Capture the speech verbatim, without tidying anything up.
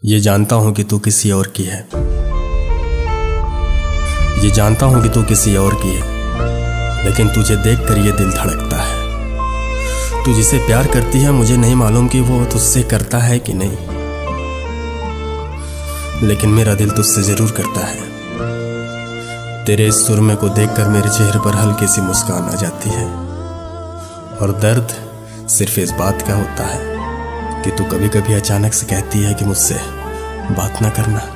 ये जानता हूं कि तू किसी और की है, ये जानता हूं कि तू किसी और की है, लेकिन तुझे देखकर ये दिल धड़कता है। तू जिसे प्यार करती है मुझे नहीं मालूम कि वो तुझसे करता है कि नहीं, लेकिन मेरा दिल तुझसे जरूर करता है। तेरे इस सुरमे को देखकर मेरे चेहरे पर हल्की सी मुस्कान आ जाती है, और दर्द सिर्फ इस बात का होता है कि तू कभी कभी अचानक से कहती है कि मुझसे बात ना करना।